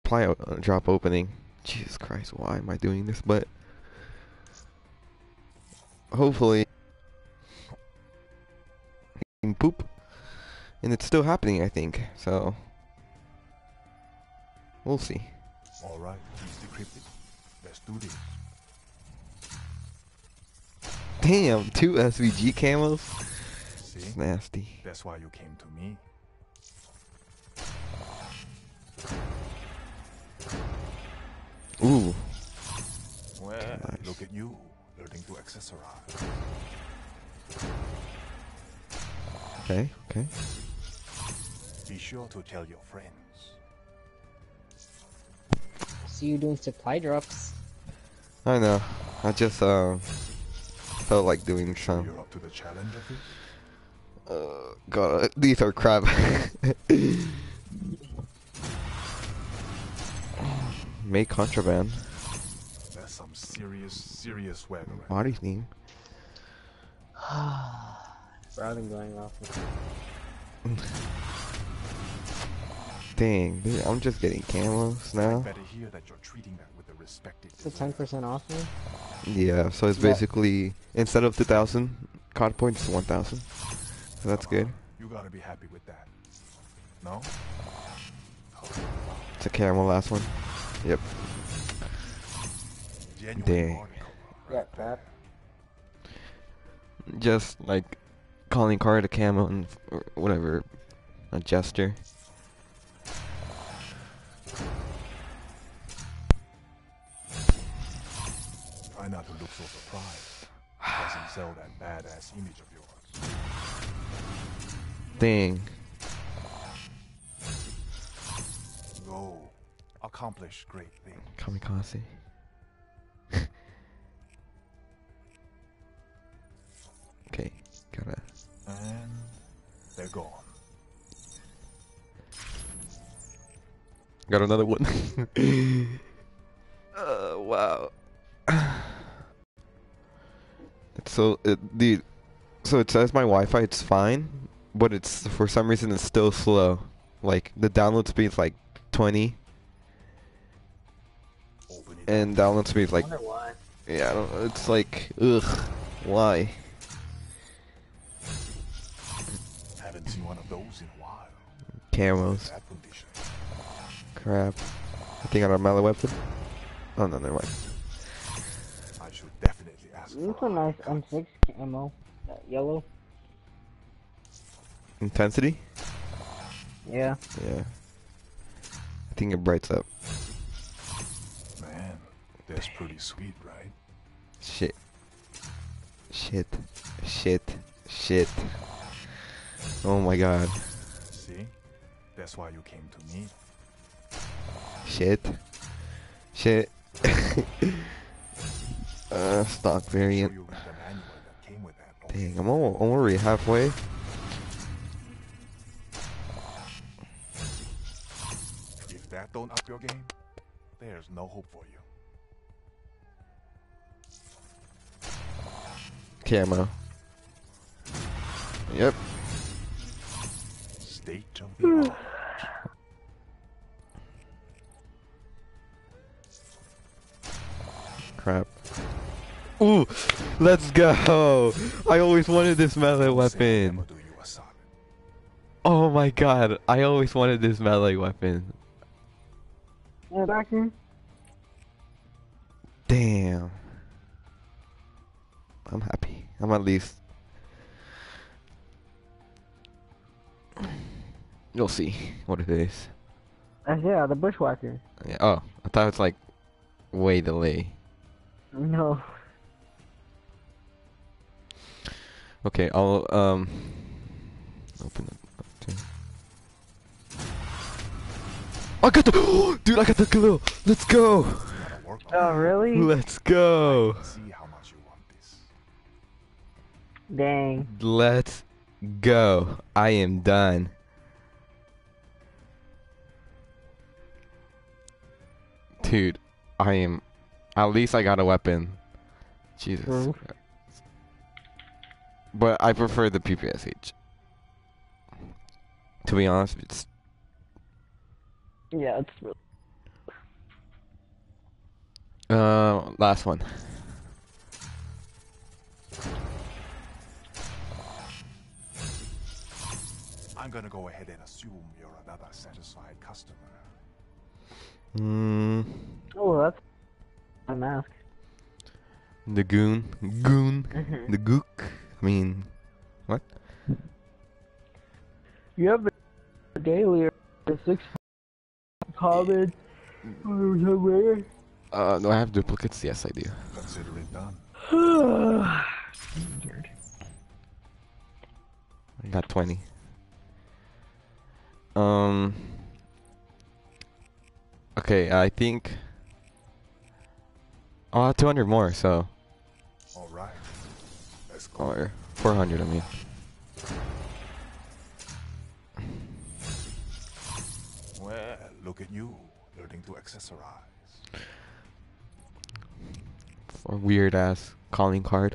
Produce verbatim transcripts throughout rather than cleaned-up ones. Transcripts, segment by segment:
supply uh, drop opening. Jesus Christ, why am I doing this? But hopefully, poop, and it's still happening. I think so. We'll see. All right, he's decrypted. Let's do this. Damn, two S V G camos. See? It's nasty. That's why you came to me. Ooh. Well, nice. Look at you, learning to accessorize. Okay, okay. Be sure to tell your friends. See you doing supply drops. I know. I just uh, felt like doing some. You're up to the challenge of this? Uh, God, these are crap. Make contraband. That's some serious, serious swagger. Right? Body theme. Routing going off. Dang, dude, I'm just getting camos now. I better hear that you're treating that with the respect it It's a ten percent off me. Yeah, so it's Yeah. basically instead of two thousand C O D points, it's one thousand. So that's good. You gotta be happy with that. No? It's a camo last one. Yep. Genuine Dang. article, Yeah, crap. Just like calling card a camo and or whatever, a gesture. Try not to look so surprised. Doesn't sell that badass image of yours. Dang. Go. Accomplish great things. Kamikaze. Okay, gotta. And they're gone. Got another one. uh, wow. It's so, it, dude. So it says my Wi-Fi, it's fine, but it's for some reason it's still slow. Like the download speed is like twenty, Open it and up. download speed is like, I wonder why. yeah, I don't. It's like, ugh, why? Haven't seen one of those in a while. Camos, That condition. crap. I think I got a melee weapon. Oh no, never mind. I should definitely ask This is for a nice M six ammo. That yellow. Intensity? Yeah. Yeah. I think it brights up. Man, that's pretty sweet, right? Shit. Shit. Shit. Shit. Oh my god. See? That's why you came to me. Shit. Shit. uh, stock So variant. you read the manual that came with that. Oh, Dang, I'm, al I'm already halfway. if that don't up your game, there's no hope for you. Camo. Yep. State of the art. Crap. Ooh, let's go. I always wanted this melee Say weapon. never do you a solid. Oh my god, I always wanted this melee weapon. Yeah, back here. Damn. I'm happy. I'm at least. You'll see what it is. Uh, yeah, the bushwhacker. Yeah, oh, I thought it was like way delay. No. Okay, I'll um open it up too. I got the dude. I got the glue. Let's go. Gotta work on Oh, it. really? Let's go. See how much you want this. Dang. Let's go. I am done. Dude, I am. At least I got a weapon. Jesus True. Christ. But I prefer the P P S H. To be honest, it's Yeah, it's. Uh, last one. I'm gonna go ahead and assume you're another satisfied customer. Mm, Oh, that's a mask. the goon, goon, Mhm. the gook. I mean, what? You have a daily or six comments or somewhere. Uh, do I have duplicates? Yes, I do. Consider it done. Weird. I got twenty. Um. Okay, I think. Oh, two hundred more. So, All right. Let's go. or four hundred. I mean. Well, look at you, learning to accessorize. For a weird ass calling card.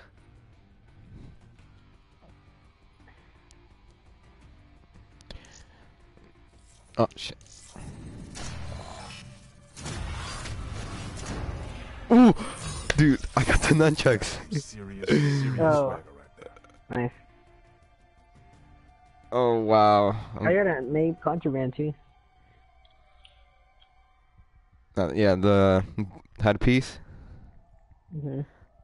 Oh shit. Ooh, dude, I got the nunchucks. Serious, serious Oh. swagger right there. Nice. Oh wow. I got a made contraband too. Uh, yeah, the headpiece. Mm-hmm.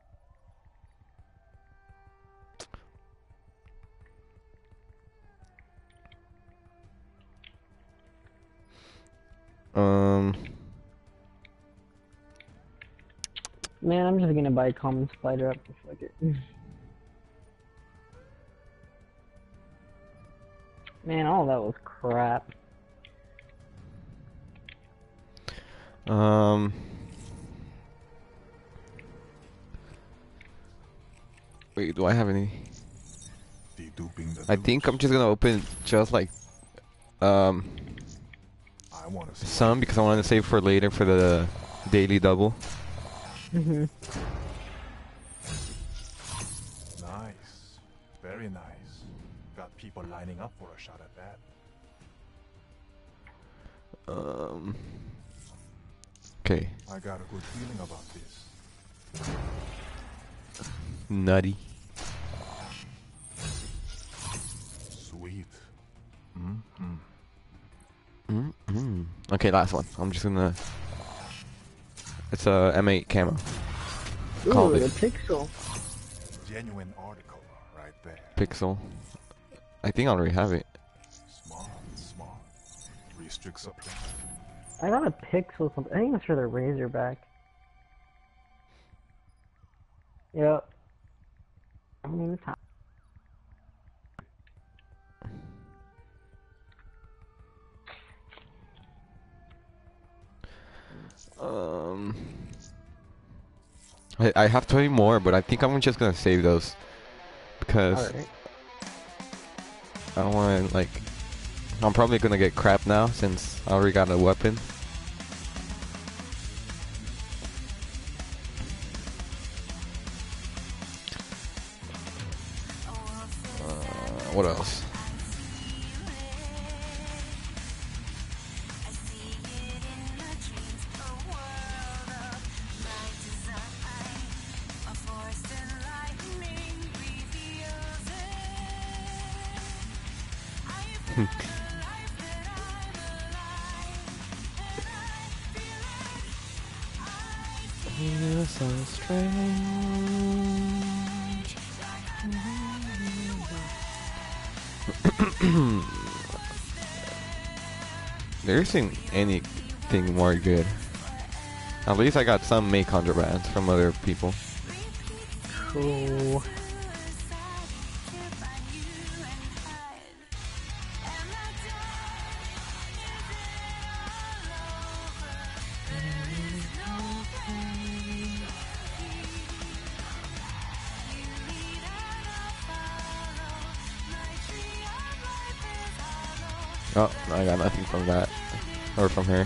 Um. Man, I'm just gonna buy a common spider up. Fuck it. Man, all that was crap. Um. Wait, do I have any? Deduping the I think I'm just gonna open just like um I want to see. some because I want to save for later for the daily double. Mm-hmm. Nice. Very nice. Got people lining up for a shot at that. Um. Okay. I got a good feeling about this. Nutty. Sweet. Mm-hmm. Mm mm. Okay, last one. I'm just gonna. It's a M eight camo. Called Ooh, it. the pixel. Genuine article right there. Pixel. I think I already have it. Smart, smart. Restrict supply. I got a pixel something. I think it's for the Razorback. Yep. I mean, it's hot. Um. I I have twenty more, but I think I'm just gonna save those because Alright. I don't want to like. I'm probably gonna get crap now since I already got a weapon. Uh, what else? You're so strange. There isn't anything more good. At least I got some make contrabands from other people. Cool. Oh, I got nothing from that. Or from her.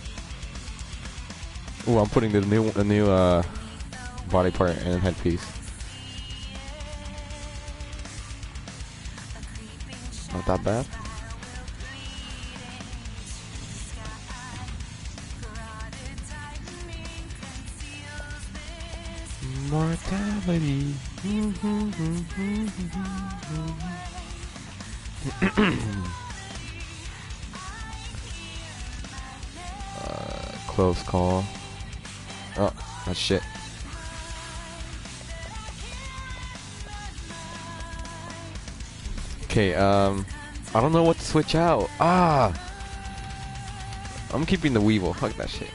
Ooh, I'm putting the new, the new uh, body part and headpiece. that bad. Mortality. uh, close call. Oh, that's shit. Okay, um, I don't know what to switch out. Ah, I'm keeping the Weevil. Fuck that shit.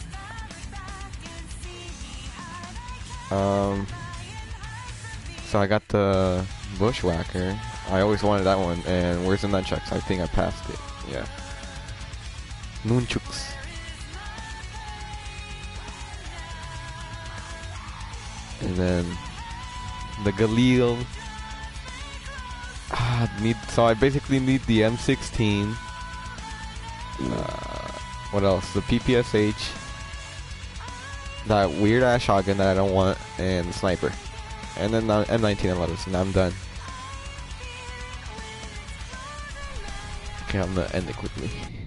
Um, so I got the Bushwhacker. I always wanted that one. And where's the nunchucks? I think I passed it. Yeah. Nunchucks. And then the Galil. Ah, need. So I basically need the M sixteen. Uh, what else? The P P S H. That weird ass shotgun that I don't want, and the sniper, and then the M nineteen eleven, and I'm done. Okay, I'm gonna end it quickly.